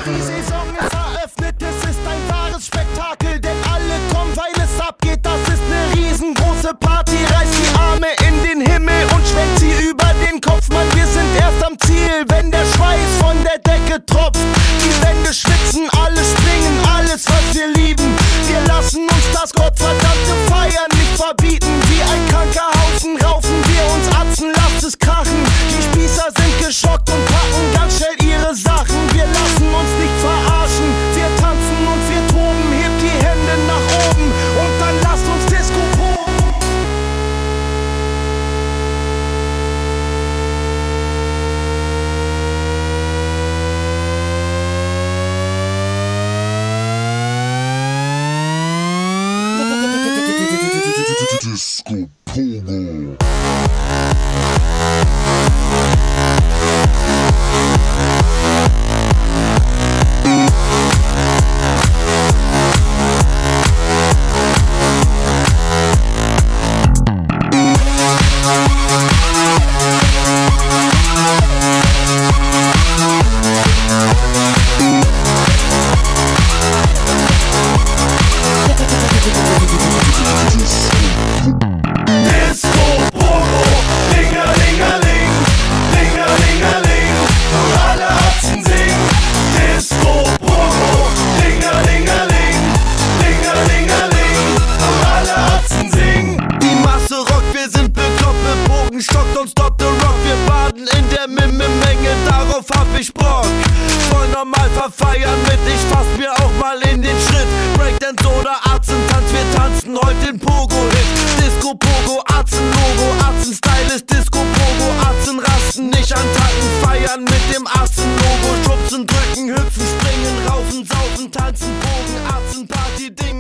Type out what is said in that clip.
Die Saison ist eröffnet, es ist ein wahres Spektakel, denn alle kommen, weil es abgeht. Das ist eine riesengroße Party. Reißt die Arme in den Himmel und schwenkt sie über den Kopf. Mann, wir sind erst am Ziel, wenn der Schweiß von der Decke tropft. Die Wände schwitzen, alle springen, alles was wir lieben. Wir lassen uns das gottverdammte Feiern nicht verbieten. Wie ein kranker Haufen raufen wir uns Atzen, lasst es krachen. Die Spießer sind geschockt und packen ganz schnell ihre Sachen. Wir lassen uns nicht verarschen, wir tanzen und wir toben. Hebt die Hände nach oben und dann lasst uns Disco proben. Disco Pogo. Stockt und stop the rock, wir baden in der Menge, darauf hab ich Bock. Voll normal verfeiern mit, ich fass mir auch mal in den Schritt. Breakdance oder Arzentanz, wir tanzen heute den Pogo-Hit. Disco Pogo, Arzen-Logo, Arzen-Style ist Disco Pogo. Arzen rasten, nicht antanken, feiern mit dem Arzen-Logo. Schubsen, drücken, hüpfen, springen, raufen, saufen, tanzen, Bogen, Arzen-Party-Ding.